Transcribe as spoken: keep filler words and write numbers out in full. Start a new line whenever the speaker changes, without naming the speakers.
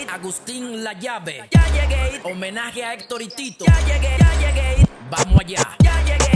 Agustín La Llave, ya llegué. Homenaje a Héctor y Tito, ya llegué, ya llegué. Vamos allá, ya llegué.